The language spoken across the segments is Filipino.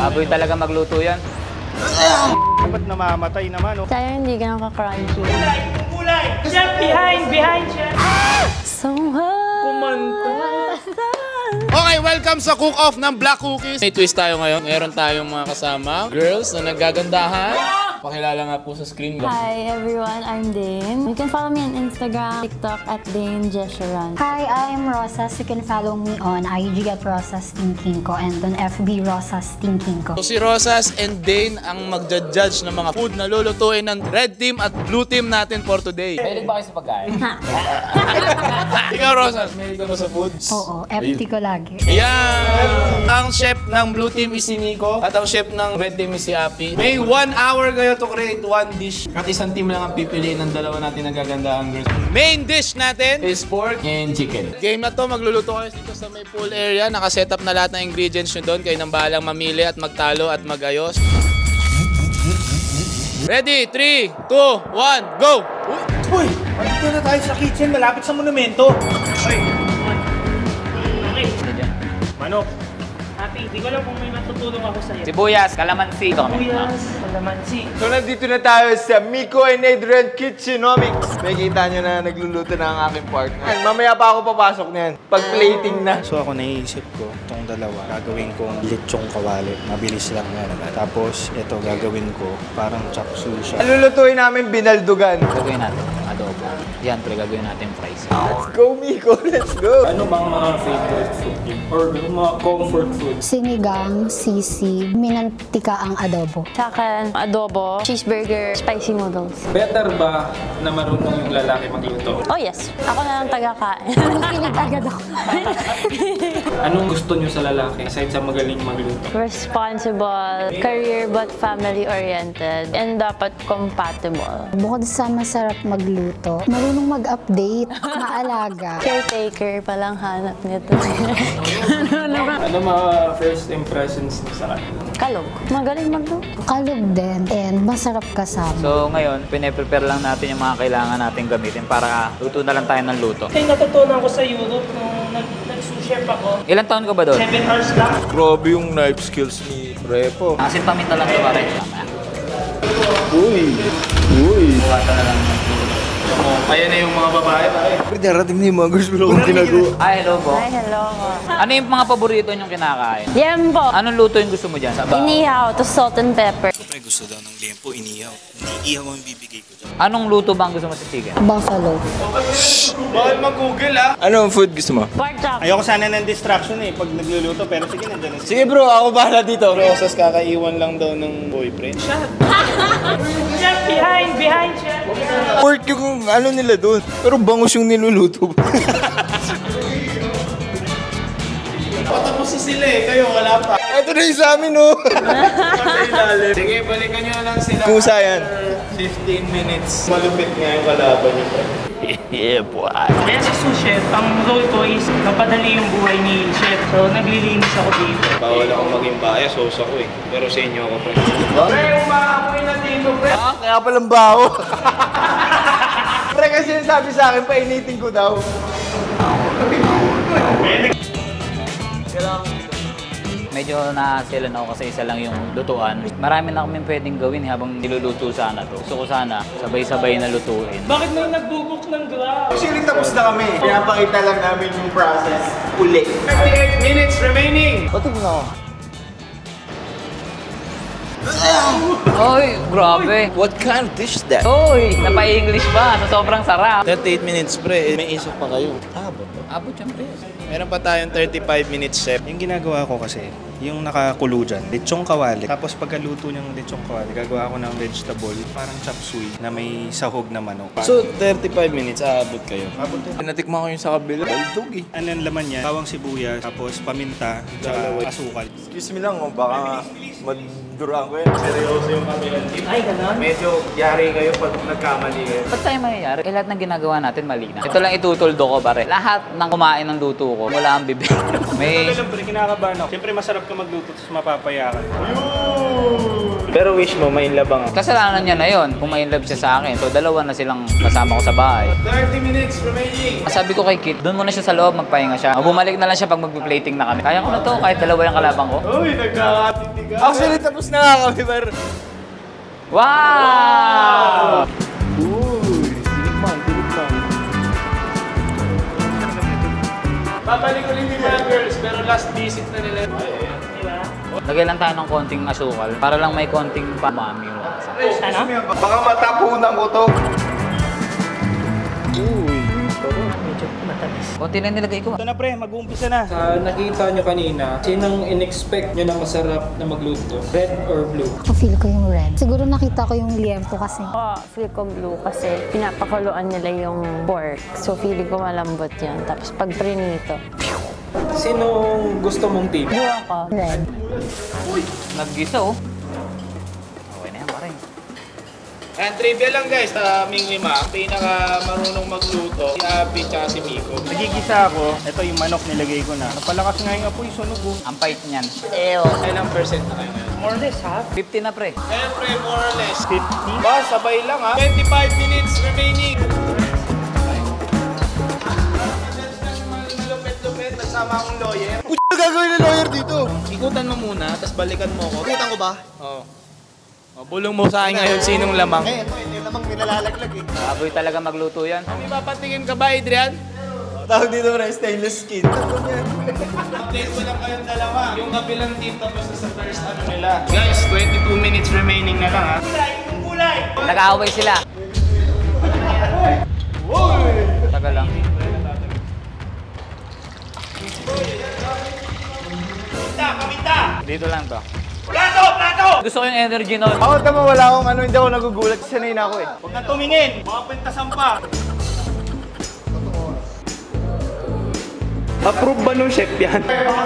Baboy talaga magluto yan. Ba't namamatay naman, oh? Tayo hindi ganun ka-crunchy. Kulay! Chef, behind, chef! Okay, welcome sa cook-off ng Black Cookies. May twist tayo ngayon. Meron tayong mga kasama, girls na nagagandahan. Pakilala nga po sa screen. Hi everyone, I'm Dane. You can follow me on Instagram, TikTok at Dane Jesheran. Hi, I'm Rosas. You can follow me on IG at Rosas Tingking Ko and on FB Rosas Tingking Ko. So si Rosas and Dane ang magja-judge ng mga food na lulutuin ng Red Team at Blue Team natin for today. Mahilig ba kayo sa pagkain? Ikaw, Rosas, mahilig ka ba sa foods? Oo, FT ko lagi. Yan! Ang chef ng Blue Team is si Nico at ang chef ng Red Team is si Appy. May 1 hour kayo to create one dish. At isang team lang ang pipiliin ng dalawa natin nagagandaan, girls. Main dish natin is pork and chicken. Game na to, magluluto kayo dito sa may pool area. Nakaset up na lahat ng ingredients nyo doon. Kayo nang bahalang mamili at magtalo at magayos. Ready? 3, 2, 1, go! Uy! Andito na tayo sa kitchen, malapit sa monumento. Ay! Okay. Manok. Happy, di ko alam kung may matutulong ako sa'yo. Sibuyas, kalamansi. Sibuyas, kalamansi. So nandito na tayo sa Miko and Adrian Kitchenomics. Makikita nyo na nagluluto na ang aking partner. And mamaya pa ako papasok niyan. Pag plating na. So ako naiisip ko, itong dalawa, gagawin kong lechong kawali. Mabilis lang yan. Tapos ito gagawin ko, parang chop suey siya. Lulutuin namin binaldugan. Gagawin natin adobo. Yan, pero gagawin natin fries. Let's go, Miko. Let's go. Ano bang mga favorite food niyo? Or mga comfort food? Sinigang, sisi, minantika ang adobo. Sa akin, adobo, cheeseburger, spicy noodles. Better ba na marunong yung lalaki magluto? Oh yes, ako na lang taga-kain. Kinig agad ako. Anong gusto niyo sa lalaki aside sa magaling magluto? Responsible, career but family-oriented, and dapat compatible. Bukod sa masarap magluto, marunong mag-update, maalaga. Caretaker palang hanap nito. Ano mga first impressions niyo sa kanila? Kalog. Magaling magluto. Kalog din and masarap kasama. So ngayon, pine-prepare lang natin yung mga kailangan natin gamitin para luto na lang tayo ng luto. Kasi natutunan ko sa Europe nung nag-sous chef ako. Ilan taon ka ba doon? 7 hours lang. Grabe yung knife skills ni Repo. Asin paminta lang ito pare. Uy. Uy. Buwata na lang. Kaya na yung mga babae, pare. Pero darating na yung mga girls pero akong ginagawa. Ay, hello po. Ay, hello. Ano yung mga paborito niyong kinakain? Yempo. Anong luto yung gusto mo dyan? Sabaw. Inihaw, to salt and pepper. Pre, gusto daw ng lempo, inihaw. Iniihaw ang bibigay ko dyan. Anong luto ba ang gusto mo sa chicken? Buffalo. Bawal mag-google, ah. Anong food gusto mo? Pork chop. Ayoko sana ng distraction eh pag nagluluto pero sige nandiyan na. Sige bro, ako bahala dito. Rosas kakaiwan lang daw ng boyfriend. Chef, behind, chef. Pork yung ano nila doon. Pero bangus yung niluluto. Patapos na sila eh, kayo wala pa. Ito na yung sa amin oh. Sige, balikan nyo lang sila. Kusa yan. 15 minutes. Malupit nga yung kalaban nyo. Yeah boy. Kaya sa sous chef, ang role ko is napadali yung buhay ni chef. So, naglilinis ako dito. Bawal ako maging bias, host ako eh. Pero sa inyo ako, pre. Pre, umaamoy na dito, pre. Ah, kaya palang baho. Pre, kasi yung sabi sa akin, painitin ko daw. Medyo na-sailan ako kasi isa lang yung lutuan. Marami na kami pwedeng gawin habang niluluto sana to. Gusto ko sana sabay-sabay na lutuin. Bakit may nagbubuk ng grab? Actually, tapos na kami. Pinapakita lang namin yung process. Uli. 38 minutes remaining. Patig na ako. Oy, grabe. What kind of dish is that? Oy, napa-English ba? Sa sobrang sarap. 38 minutes, pre. May isip pa kayo. Abot. Abot siyempre. Meron pa tayong 35 minutes, chef. Yung ginagawa ko kasi, yung nakakulo dyan, lechong kawali. Tapos pagkaluto niyang lechong kawali, gagawa ako ng vegetable, parang chop suey na may sahog na manok. So, 35 minutes, aabot kayo. Abot din. Natikman ko yung sa kabila. Baldog eh. Ano yung laman niya? Bawang sibuyas, tapos paminta, tsaka asukal. Excuse me lang, oh, baka maduraan ko yan. Seryoso yung kamilang team. Ay, ganon? Medyo yari kayo pag nagkamali kayo. Ba't tayo mayayari? Eh, lahat ng ginagawa natin mali na. Ito lang itutuldo ko, pare. Lahat ng kumain ng luto ko, wala ang bibig. May... Alam pre, kinakabahan ako. Siyempre masarap ka magluto, tapos mapapaya ka. Pero wish mo, may labang ako. Kasalanan niya na yon kung may in love siya sa akin. So, dalawa na silang kasama ko sa bahay. 30 minutes remaining. Sabi ko kay Kit, doon muna siya sa loob, magpahinga siya. Bumalik na lang siya pag magpi-plating na kami. Kaya ko na to, kahit dalawa yung kalabang ko. Uy, nagkakatindig Actually, tapos na nga kami, pero... Wow! Babalik ulit yung mga girls, pero last visit na nila. Lagay lang tayo ng konting asukal para lang may konting pamami yung lasa. Ano? Baka matapunan ko to. Medyo matamis. Konti lang nilagay ko. Ito na pre, mag-uumpisa na. Sa nakita nyo kanina, sinong in-expect nyo na masarap na magluto? Red or blue? Ako feel ko yung red. Siguro nakita ko yung liempo kasi. Feel ko blue kasi pinapakuluan nila yung pork. So feeling ko malambot yan. Tapos pag prinito, Sinong gusto mong team? blue ako. Red. Naggisa oh. Okay na yan pare. And trivia lang guys, sa aming lima, pinaka marunong magluto, si Abby at si Miko. Nagigisa ako. Ito yung manok nilagay ko na. Napalakas nga yung apoy, sunog oh. Ang pait niyan. Ilang percent na kayo ngayon? More or less, ha? 50 na pre. Siyempre, more or less. 50? Ba, sabay lang ha. 25 minutes remaining. Malupit-lupit, nagsama akong lawyer. Ano gagawin ng lawyer dito? Ikutan mo muna, tapos balikan mo ako. Ikutan ko ba? Oo. Oh, bulong mo sa akin ngayon sinong lamang. Ito yung lamang nilalalaglag eh. Baboy talaga magluto yan. May papatingin ka ba, Adrian? Tawag dito na stainless skin. Update ko lang kayong dalawa. Yung kabilang team tapos na sa first ano nila. Guys, 22 minutes remaining na lang ha. Nag-aaway sila. Tagal lang. Dito lang to. Plato! Gusto ko yung energy nun. Ako tama, wala akong ano, hindi ako nagugulat. Sanay na ako eh. Huwag na tumingin! Mga pintasan pa! Approve ba nung chef yan?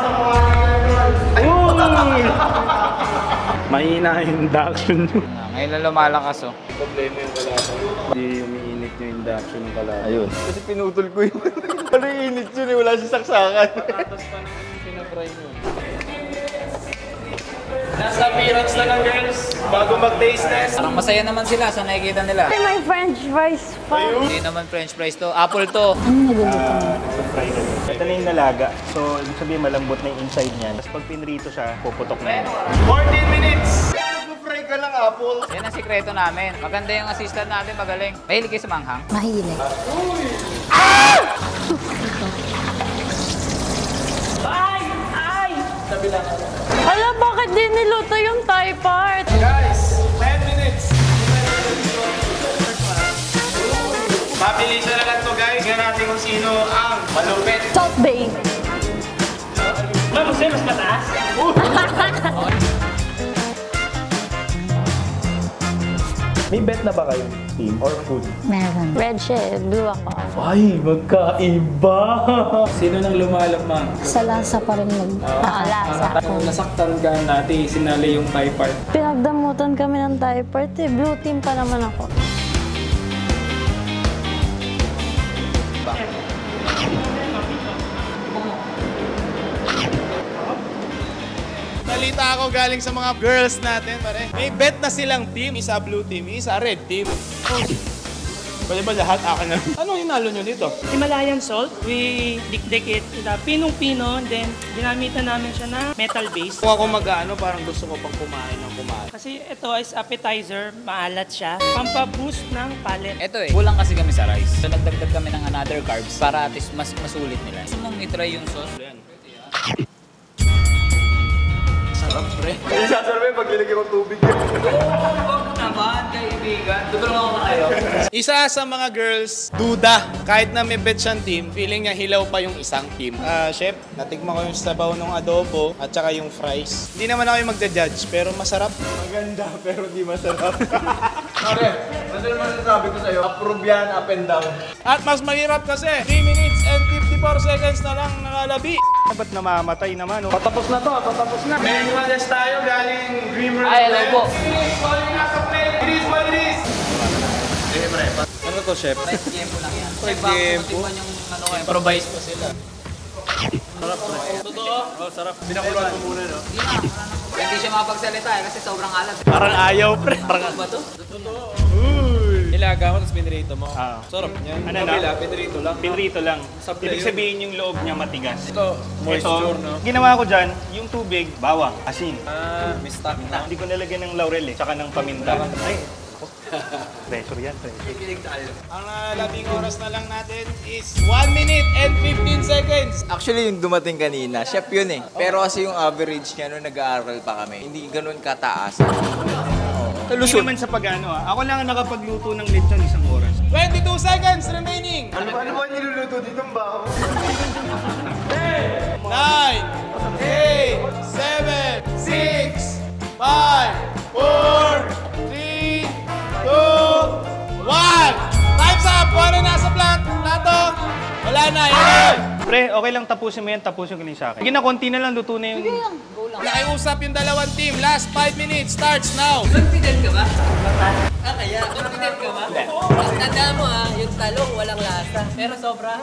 Mahina yung induction nyo. Ngayon lang lumalakas oh. Problema yung kalasa. Hindi umiinit yung induction ng kalata. Ayun. Kasi pinutol ko yun. Ano yung init yun eh, wala siya saksakan. Tapos pa naman yung pinapry nyo. Nasa appearance na lang girls, bago mag-taste test. Parang masaya naman sila sa nakikita nila. may french fries pa. Hindi naman french fries to. Apple to. Ano nagluluto mo? Fry ka din. Ito na yung nalaga. So, ibig sabihin malambot na yung inside niyan. Tapos pag pinrito siya, puputok na yan. 14 minutes! Nag-fry ka lang apple. Yan ang sikreto namin. Maganda yung assistant natin, magaling. Mahilig kayo sa manghang? Mahilig. Alam, bakit di niluto yung Thai part? Guys, 10 minutes! Mabilisan na lang to guys. Tingnan natin kung sino ang malupit. Salt Bay. Mas mataas? May bet na ba kayo? Team or food? Meron. Red siya eh. Blue ako. Ay, magkaiba! Sino nang lumalamang? Sa lasa pa rin Lasa. Nasaktan ka natin, sinali yung Thai part. Pinagdamutan kami ng Thai part eh. Blue team pa naman ako. Balita ako galing sa mga girls natin, pare. May bet na silang team. Isa blue team, isa red team. Pwede ba lahat akin na? Ano hinalo nyo dito? Himalayan salt, we dikdik it. Pinong-pino, then ginamitan namin siya na metal base. Kung ako mag-ano, parang gusto ko pang kumain ng kumain. Kasi ito is appetizer, maalat siya. Pampaboost ng palate. Ito eh, kulang kasi kami sa rice. So nagdagdag kami ng another carbs para at least mas masulit nila. Gusto mong itry yung sauce? Yan. Sarap pre. Hindi sasabihin pag nilagay ko tubig yan. Huwag naman kaibigan. Tutulungan ko kayo. Isa sa mga girls, duda. Kahit na may bet siyang team, feeling niya hilaw pa yung isang team. Chef, natikman ko yung sabaw ng adobo at saka yung fries. Hindi naman ako yung magja-judge, pero masarap. Maganda pero di masarap. Pare, ano naman sasabi ko sa'yo? Approve yan, up and down. At mas mahirap kasi, 3 minutes and 54 seconds na lang nakalabi. Ba't namamatay naman? Oh? Patapos na to, patapos na. May contest tayo galing Dreamer. Ay, hello po. It is calling us to play. It is what it is. Ano to, chef? Rice game lang yan. Rice Check game bago po. matikman yung ano kayo. Improvise pa sila. Sarap, pre. Totoo? Oh, sarap. Pinakuluan mo muna, no? Hindi siya mapagsalita eh kasi sobrang alat. Parang ayaw, pre. Parang Ano ba to? Nilaga mo, tapos pinrito mo. Sarap niyan. Ano Kabila, pinrito lang. Pinrito lang. Sablay Ibig yun. sabihin yung loob niya matigas. Ito, moisture, Ito, no? ginawa ko dyan, yung tubig, bawang, asin. May stock na. Hindi ko nalagyan ng laurel tsaka ng paminta. Ay, pressure yan, pressure. Ang labing oras na lang natin is 1 minute and 15 seconds. Actually, yung dumating kanina, chef yun eh. Pero kasi yung average niya nung nag-aaral pa kami, hindi ganun kataas. Hindi naman sa pag-ano Ako lang ang nakapagluto ng lechon isang oras. 22 seconds remaining. Ano ba niluluto dito ang baho? 9, 8, 7, 6, 5, 4, 3, 2, 1. Time's up! Kung ano nasa plato? Wala na, yan. Pre, okay lang tapusin mo yan, tapusin ko lang sa akin. Sige na, konti na lang, luto na yung... Nakiusap yung dalawang team. Last 5 minutes starts now. Confident ka ba? Kaya. Confident ka ba? Tandaan mo yung talong walang lasa. Pero sobrang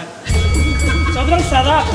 sarap.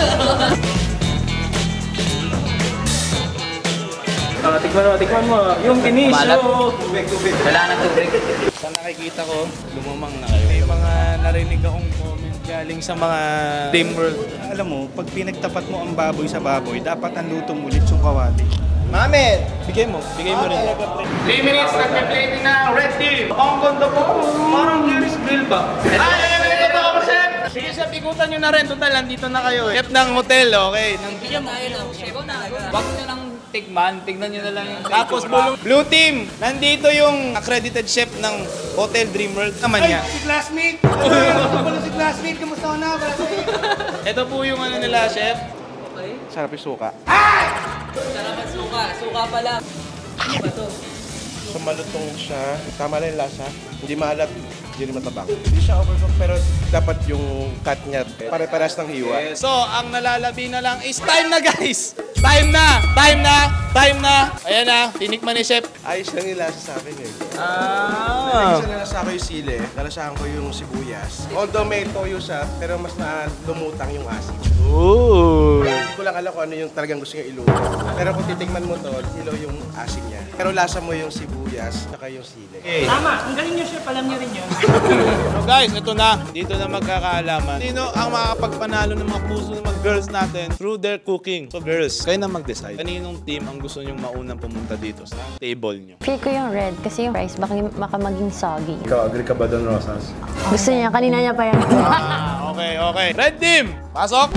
Tikman mo. Yung finish. Malat. Tubig. Wala na tubig. Sa nakikita ko, lumamang na kayo. May mga narinig akong comment galing sa mga team world. Alam mo, pag pinagtapat mo ang baboy sa baboy, dapat ang luto mo lechong kawali. Mamet! Bigay mo rin. 3 minutes, nagpe-plating na red team. Ang ganda po. Parang Jerry's Grill ba? Ay, ito ako, chef. Sige, chef, ikutan nyo na rin. Total, nandito na kayo. Chef ng hotel, okay? bigyan mo tayo ng chef na. Wag nyo lang tikman, tignan nyo na lang yung Tapos Blue Team, nandito yung accredited chef ng Hotel Dreamworld naman niya. Si classmate! Ano si classmate? Kamusta na? Ito po yung ano nila, chef. Sarap yung suka. Sarap ang suka. Suka pala. Ano ba to? So malutong siya, tama lang yung lasa, hindi maalat, hindi rin matabang. Hindi siya overcooked pero dapat yung cut niya pare-paras ng hiwa. So, ang nalalabi na lang is time na, guys! Time na! Ayan na, tinikman ni chef. Ayos lang yung lasa sa akin eh. Ah! Isa nalasa ko yung sili, nalasahan ko yung sibuyas. Although may toyo siya, pero mas lumutang yung asin. Ooh! Hindi ko lang alam kung ano yung talagang gusto niya iluto. Pero kung titikman mo to, ilaw yung asin niya. Pero lasa mo yung sibuyas, saka yung sili. Tama, ang galing niyo chef, alam niyo rin yun. So guys, ito na. Dito na magkakaalaman. Sino ang makakapagpanalo ng mga puso ng mga girls natin through their cooking? So girls, kayo na mag-decide. Kaninong team ang gusto nyong maunang pumunta dito sa table nyo? Feel ko yung red kasi yung rice baka maging soggy. Ikaw, agree ka ba doon, Rosas? Gusto niya, kanina niya pa yan. Okay. Red team, pasok!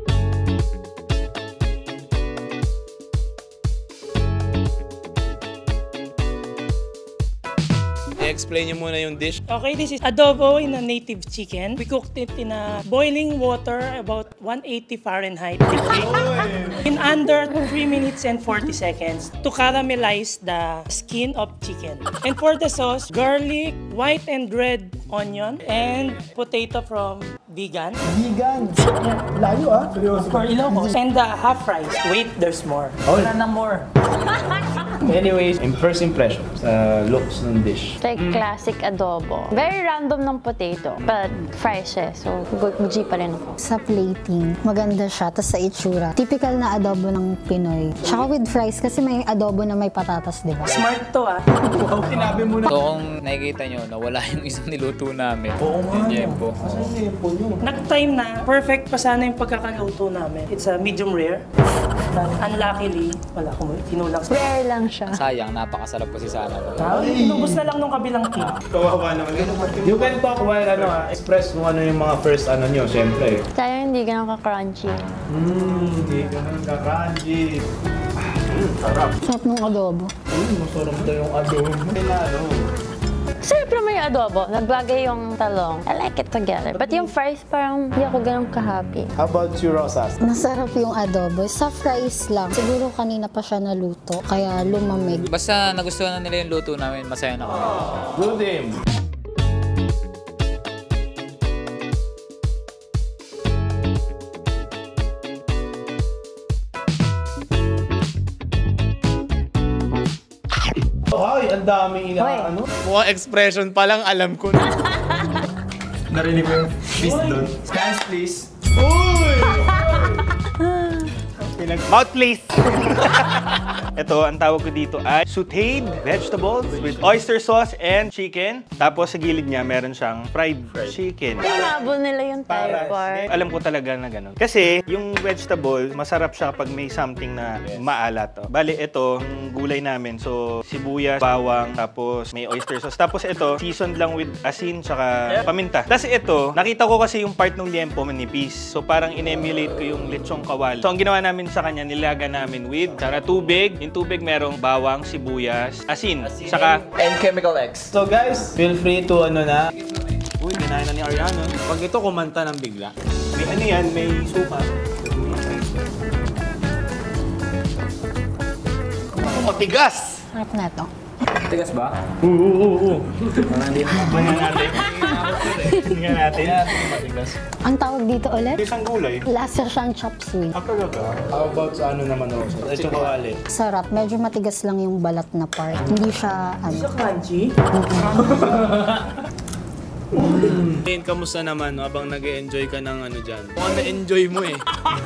I-explain nyo muna yung dish. Okay, this is adobo in a native chicken. We cooked it in a boiling water about 180 Fahrenheit degree in under 3 minutes and 40 seconds to caramelize the skin of chicken. And for the sauce, garlic, white and red onion, and potato from vegan. Vegan! Layo ah, seryoso. For Ilocos. And half rice. Wait, there's more. Wala na more. Anyways, first impression sa looks ng dish. Like classic adobo. Very random ng potato, but fries siya. So, G pa rin ako. Sa plating, maganda siya. Tapos sa itsura, typical na adobo ng Pinoy. Tsaka with fries kasi may adobo na may patatas, di ba? Smart to Sinabi mo na. So kung nakikita nyo, nawala yung isang niluto namin. Oo nga. Nag-time na, perfect pa sana yung pagkakaluto namin. It's a medium rare. But unluckily, wala akong tinulang. Rare lang siya. Sayang, napakasarap kasi sana. Inubos na lang nung kabilang team. Kawawa naman. You can talk while express kung ano yung mga first nyo, syempre. Sayang hindi ganun ka-crunchy. Hindi ka nang kakaji. Sarap. Sarap ng adobo. Masarap na yung adobo. Sarap naman yung adobo. Nagbagay yung talong. I like it together. But yung fries, parang hindi ako ganun ka-happy. How about you, Rosas? Masarap yung adobo. Sa fries lang. Siguro kanina pa siya naluto, kaya lumamig. Basta nagustuhan na nila yung luto namin, masaya na kami. Blue team. Ay, ang daming ano? Mukhang expression pa lang, alam ko na. Narinig ko yung fist doon. Stands, please. Uy! Mouth please! Ito, ang tawag ko dito ay sauteed vegetables with oyster sauce and chicken. Tapos sa gilid niya, meron siyang fried chicken. Pinabol nila yung Thai part. Alam ko talaga na gano'n. Kasi yung vegetable, masarap siya kapag may something na maalat. Oh. Bali, ito, yung gulay namin. So, sibuyas, bawang, tapos may oyster sauce. Tapos ito, seasoned lang with asin tsaka paminta. Tapos ito, nakita ko kasi yung part ng liempo manipis. So, parang in-emulate ko yung lechong kawali. So, ang ginawa namin sa kanya, nilaga namin with tsaka tubig. Yung tubig merong bawang, sibuyas, asin, tsaka And Chemical X. So guys, feel free to Uy, ginahin na ni Ariana. Pag ito, kumanta ng bigla. may ano yan, may suka. Matigas! Sarap na ito. Tigas ba? Oo. Tingnan natin. Matigas. Ang tawag dito ulit? Isang gulay. Lasa siyang chop suey. How about sa ano naman Rosa? Ito kawali. Sarap. Medyo matigas lang yung balat na part. Hindi siya, Crunchy? Tin, kamusta naman habang nag-enjoy ka ng ano dyan? Mukhang na-enjoy mo eh.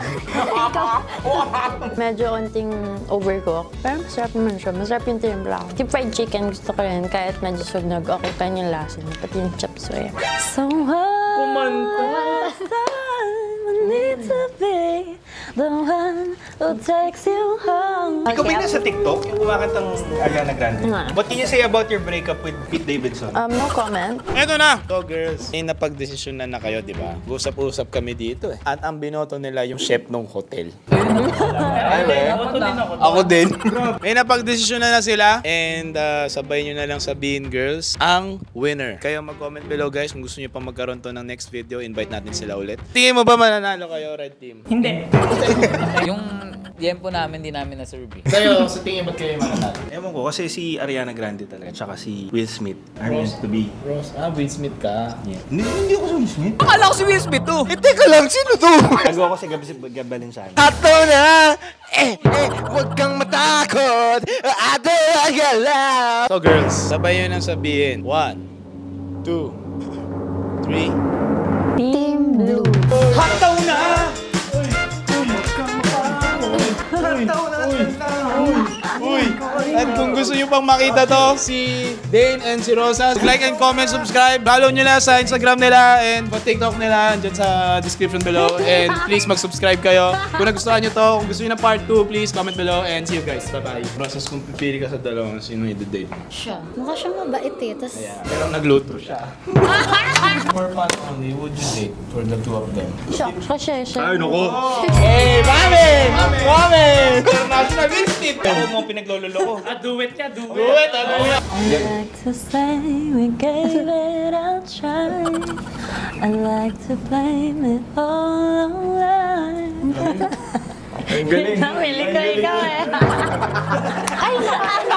Medyo onting overcook. Pero masarap naman siya. Masarap yung timpla. Yung fried chicken gusto ko rin. Kahit medyo sunog, okay pa yung lasa niya. Pati yung chop suey. Kumanta. Need to be the one who takes you home. Ikaw ba yung nasa TikTok? Yung kumakantang Ariana Grande? What can you say about your breakup with Pete Davidson? No comment. Eto na! So girls, napag-desisyon na kayo, di ba? Usap-usap kami dito eh. At ang binoto nila yung chef ng hotel. Ako din. May napag-desisyon na sila. And sabay nyo na lang sabihin girls, ang winner. Kayo mag-comment below guys kung gusto nyo pa magkaroon to ng next video. Invite natin sila ulit. Tingin mo ba mananalo kayo, Red Team? Hindi. Yung liempo namin, di namin na-serve. Kayo, sa tingin ba't kayo mananalo? Ewan ko, kasi si Ariana Grande talaga. Tsaka si Will Smith are meant to be. Rose, Will Smith ka. Yeah. Hindi ako si Will Smith. Akala ko si Will Smith to! Teka lang, sino to? Nagawa ko si Gabalin sa akin. Ato na! Huwag kang matakot! Ato na galaw! So girls, sabay nyo nang sabihin. 1, 2, 3. Team Blue. Hataw na! Uy! At kung gusto nyo pang makita to, si Dane and si Rosa, like and comment, subscribe. Follow nyo na sa Instagram nila and sa TikTok nila, dyan sa description below. And please mag-subscribe kayo. Kung nagustuhan nyo to, kung gusto nyo na part 2, please comment below and see you guys. Bye-bye. Rosas, kung pipili ka sa dalawang, sino i-date mo? Siya. Mukha siyang mabait eh. Tas, Pero nagluto siya. For fun only, would you date for the two of them? Siya. Ay, naku! Hey, Mami! Mami! International Instinct! Ako mo pinaglololo ko. Do it ka, do it. Do it, do it! I like to say we gave it a try. I like to blame it all on life. Ang galing. Pili ko ikaw eh. Ay,